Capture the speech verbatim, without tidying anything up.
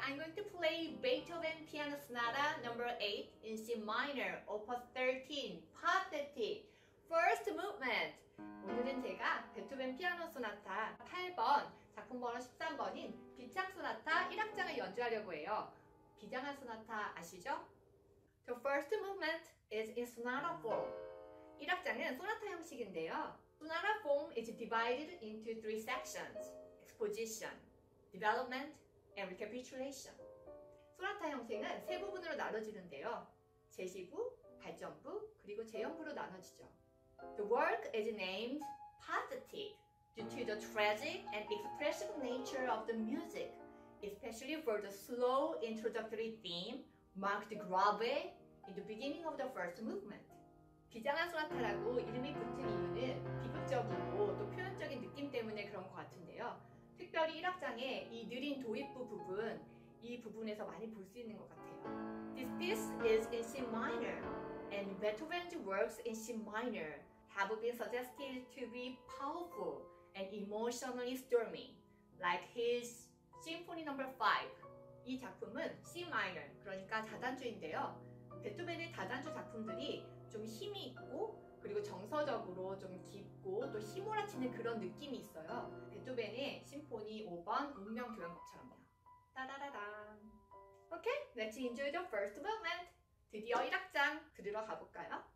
I'm going to play Beethoven Piano Sonata number eight in C minor, opus thirteen, pathetic, first movement. 오늘은 제가 베토벤 피아노 소나타 팔 번, 작품 번호 십삼 번인 비창 소나타 일 악장을 연주하려고 해요. 비장한 소나타 아시죠? The first movement is in sonata form. 일 악장은 소나타 형식인데요. Sonata form is divided into three sections: exposition, development, and recapitulation. 소나타 형식은 세 부분으로 나눠지는데요. 제시부, 발전부, 그리고 재현부로 나눠지죠. The work is named pathetic due to the tragic and expressive nature of the music, especially for the slow introductory theme marked grave in the beginning of the first movement. 비장한 소나타라고 이름이 붙은 이유는 비극적이고 또 표현적인 느낌 때문에 그런 것 같은데요. 특별히 일 악장의 이 느린 도입부 부분, 이 부분에서 많이 볼 수 있는 것 같아요. This piece is in C minor, and Beethoven's works in C minor have been suggested to be powerful and emotionally stormy, like his Symphony number five. 이 작품은 C minor, 그러니까 다단주인데요. 베토벤의 다단주 작품들이 좀 힘이 있고 그리고 정서적으로 좀 깊고 또 휘몰아치는 그런 느낌이 있어요. 베토벤의 심포니 오 번 운명교향곡처럼요. 따라라란. Okay, let's enjoy the first movement. 드디어 일 악장 들으러 가볼까요?